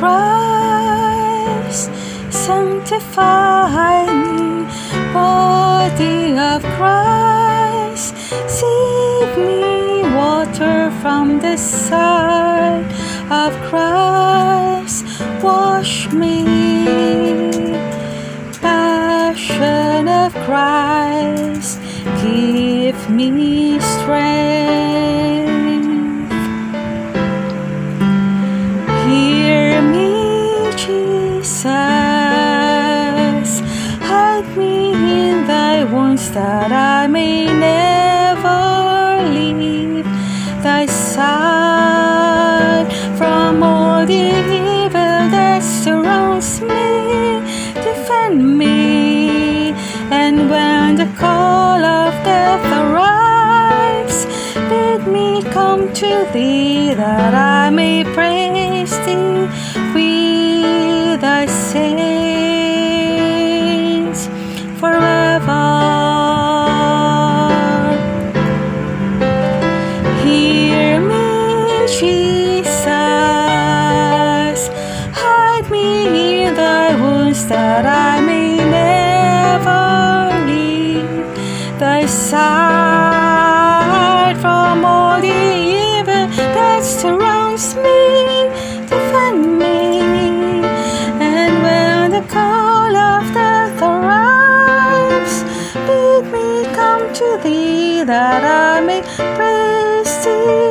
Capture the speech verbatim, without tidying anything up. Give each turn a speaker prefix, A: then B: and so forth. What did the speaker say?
A: Christ, sanctify me. Body of Christ, save me. Water from the side of Christ, wash me. Passion of Christ, give me strength. Hear me, Jesus, hide me in thy wounds, that I may never leave thy side. From all the evil that surrounds me, defend me. And when the call of death arrives, bid me come to thee, that I may praise thee with thy saints forever. Hear me, Jesus, hide me in thy wounds, that I may never leave thy side. From all the evil that surrounds me, defend me. And when the call of death arrives, bid me come to thee, that I may praise thee